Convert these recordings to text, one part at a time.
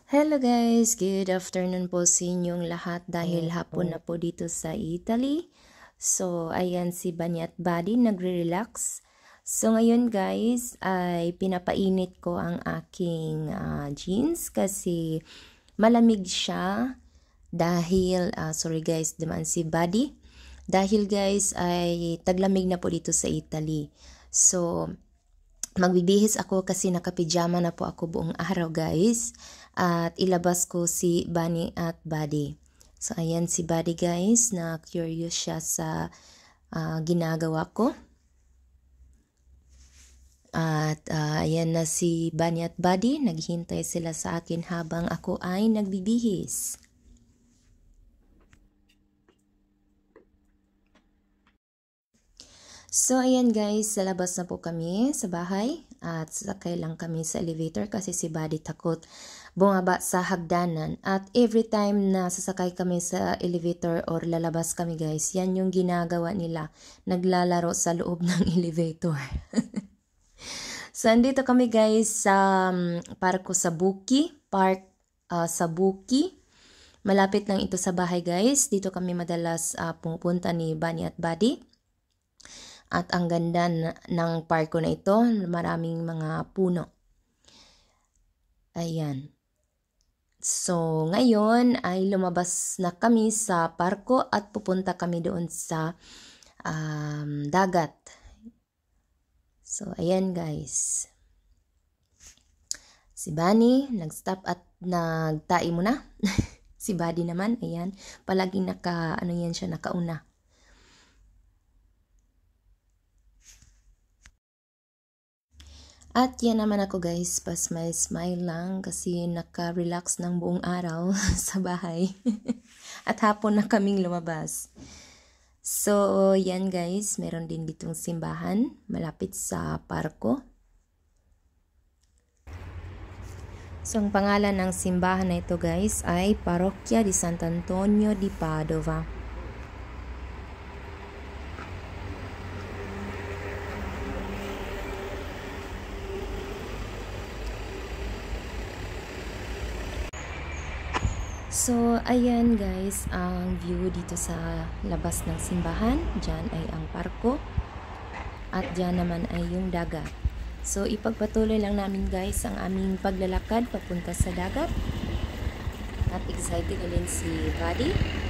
Hello guys, good afternoon po sa inyong lahat dahil hapon na po dito sa Italy. So, ayan si Bunny at Buddy nagre-relax. So, ngayon guys ay pinapainit ko ang aking jeans kasi malamig siya dahil, sorry guys, naman si Buddy. Dahil guys ay taglamig na po dito sa Italy. So, magbibihis ako kasi nakapijama na po ako buong araw guys. At ilabas ko si Bunny at Buddy. So, ayan si Buddy guys, na curious siya sa ginagawa ko. At ayan na si Bunny at Buddy, naghihintay sila sa akin habang ako ay nagbibihis. So, ayan guys, sa labas na po kami sa bahay at sakay lang kami sa elevator kasi si Buddy takot bumaba sa hagdanan. At every time na sasakay kami sa elevator or lalabas kami guys, yan yung ginagawa nila. Naglalaro sa loob ng elevator. So, andito kami guys sa parko sa Buki. Sa Buki. Malapit lang ito sa bahay guys. Dito kami madalas pupunta ni Bunny at Buddy. At ang ganda ng parko na ito, maraming mga puno. Ayan. So, ngayon ay lumabas na kami sa parko at pupunta kami doon sa dagat. So, ayan guys. Si Bunny, nag-stop at nagtai muna. Si Buddy naman, ayan. Palaging nakauna. At yan naman ako guys, pa-smile lang kasi naka-relax ng buong araw sa bahay. At hapon na kaming lumabas. So, yan guys, meron din ditong simbahan malapit sa parko. So, ang pangalan ng simbahan na ito guys ay Parrocchia di Sant'Antonio di Padova. So, ayan guys, ang view dito sa labas ng simbahan. Diyan ay ang parko. At diyan naman ay yung dagat. So, ipagpatuloy lang namin guys ang aming paglalakad papunta sa dagat. At excited na din si Buddy.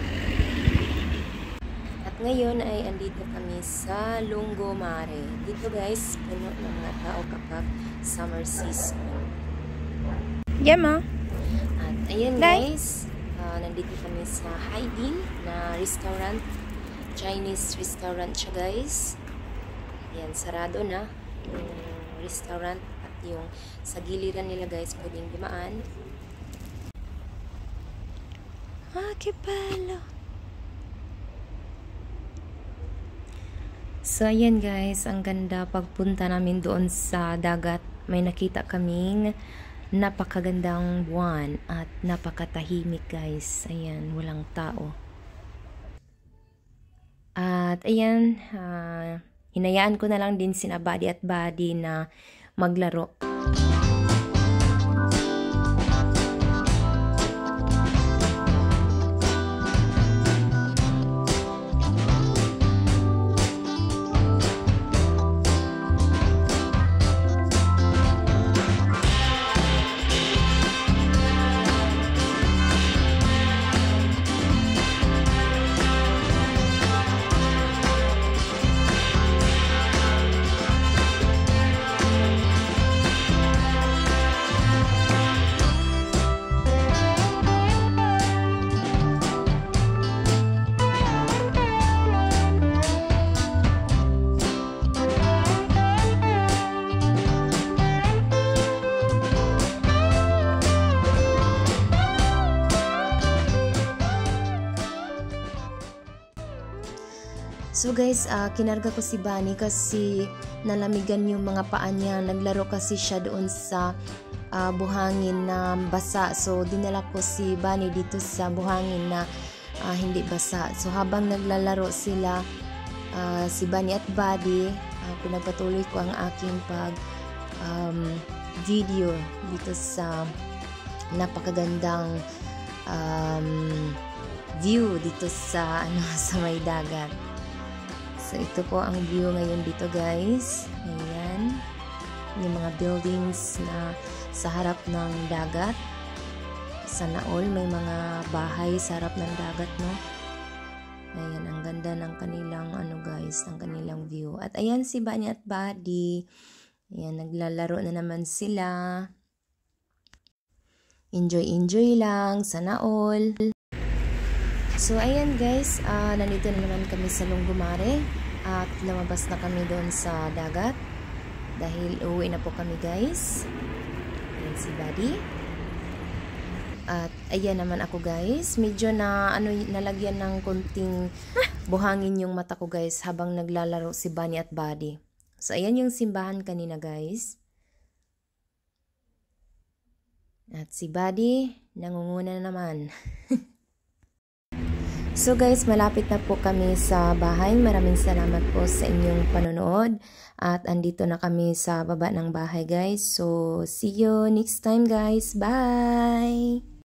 At ngayon ay andito kami sa Lungomare. Dito guys, puno ng mga tao kapag summer season. Yama. At ayan guys, nandito kami sa Haidin na restaurant. Chinese restaurant siya guys. Ayan, sarado na yung restaurant at yung sa giliran nila guys pwedeng dumaan. Que palo. So ayan guys, ang ganda pagpunta namin doon sa dagat. May nakita kaming napakagandang buwan at napakatahimik guys. Ayan, walang tao. At ayan, hinayaan ko na lang din sina Buddy at Buddy na maglaro. So guys, kinarga ko si Bunny kasi nalamigan yung mga paa niya. Naglaro kasi siya doon sa buhangin na basa. So dinala ko si Bunny dito sa buhangin na hindi basa. So habang naglalaro sila, si Bunny at Buddy, pinagpatuloy ko ang aking video dito sa napakagandang view dito sa sa may dagat. So ito po ang view ngayon dito guys. Ayan, yung mga buildings na sa harap ng dagat. Sana all may mga bahay sa harap ng dagat, no? Ayan, ang ganda ng kanilang guys, ng kanilang view. At ayan si Bunny at Buddy. Ayan, naglalaro na naman sila. Enjoy lang, sana all. So ayan guys, nandito na naman kami sa Lungomare at lumabas na kami doon sa dagat dahil uuwi na po kami guys. Ayan si Buddy. At ayan naman ako guys, medyo na nalagyan ng konting buhangin yung mata ko guys habang naglalaro si Bunny at Buddy. So ayan yung simbahan kanina guys. At si Buddy nangunguna naman. So guys, malapit na po kami sa bahay. Maraming salamat po sa inyong panonood. At andito na kami sa baba ng bahay guys. So see you next time guys. Bye!